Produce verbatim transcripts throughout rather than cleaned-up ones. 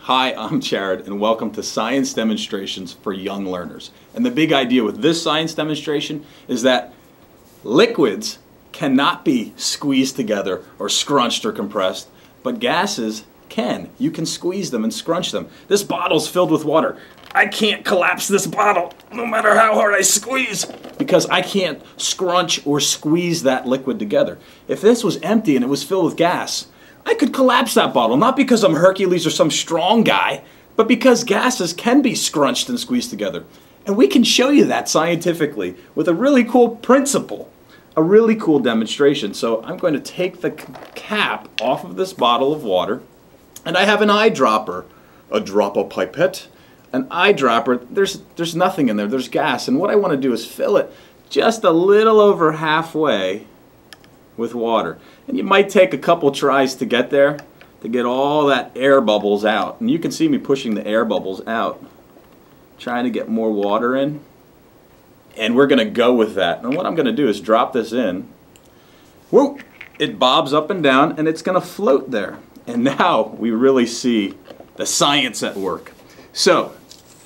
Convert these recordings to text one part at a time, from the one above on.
Hi, I'm Jared, and welcome to Science Demonstrations for Young Learners. And the big idea with this science demonstration is that liquids cannot be squeezed together or scrunched or compressed, but gases can. You can squeeze them and scrunch them. This bottle's filled with water. I can't collapse this bottle no matter how hard I squeeze because I can't scrunch or squeeze that liquid together. If this was empty and it was filled with gas, I could collapse that bottle, not because I'm Hercules or some strong guy, but because gases can be scrunched and squeezed together. And we can show you that scientifically with a really cool principle, a really cool demonstration. So I'm going to take the cap off of this bottle of water, and I have an eyedropper, a drop-o pipette, an eyedropper. There's, there's nothing in there, there's gas, and what I want to do is fill it just a little over halfway with water. And you might take a couple tries to get there, to get all that air bubbles out. And you can see me pushing the air bubbles out, trying to get more water in. And we're going to go with that. And what I'm going to do is drop this in. Whoa! It bobs up and down, and it's going to float there. And now we really see the science at work. So,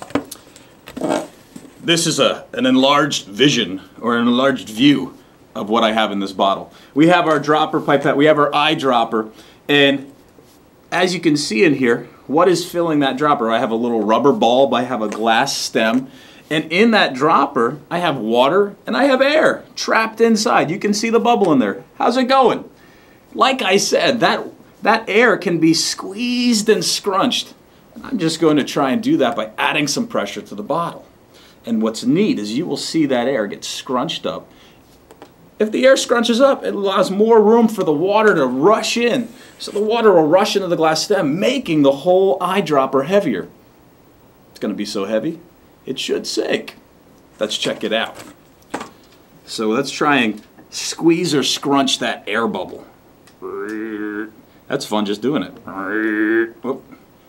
this is a, an enlarged vision, or an enlarged view of what I have in this bottle. We have our dropper pipette, we have our eyedropper, and as you can see in here, what is filling that dropper? I have a little rubber bulb, I have a glass stem, and in that dropper, I have water and I have air trapped inside. You can see the bubble in there. How's it going? Like I said, that, that air can be squeezed and scrunched. I'm just going to try and do that by adding some pressure to the bottle. And what's neat is you will see that air get scrunched up. If the air scrunches up, it allows more room for the water to rush in. So the water will rush into the glass stem, making the whole eyedropper heavier. It's going to be so heavy, it should sink. Let's check it out. So let's try and squeeze or scrunch that air bubble. That's fun just doing it. Whoop.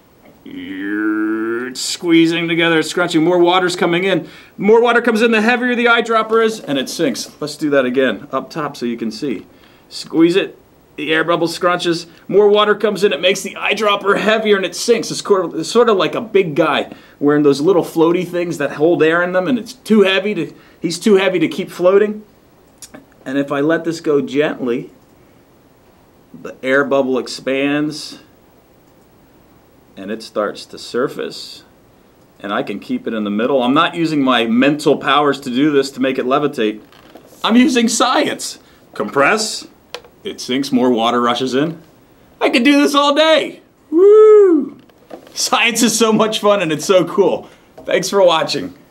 It's squeezing together, it's scrunching. More water's coming in. More water comes in, the heavier the eyedropper is, and it sinks. Let's do that again, up top so you can see. Squeeze it, the air bubble scrunches. More water comes in, it makes the eyedropper heavier, and it sinks. It's sort of, it's sort of like a big guy wearing those little floaty things that hold air in them, and it's too heavy to, he's too heavy to keep floating. And if I let this go gently, the air bubble expands, and it starts to surface, and I can keep it in the middle. I'm not using my mental powers to do this to make it levitate. I'm using science. Compress, it sinks, more water rushes in. I could do this all day. Woo! Science is so much fun and it's so cool. Thanks for watching.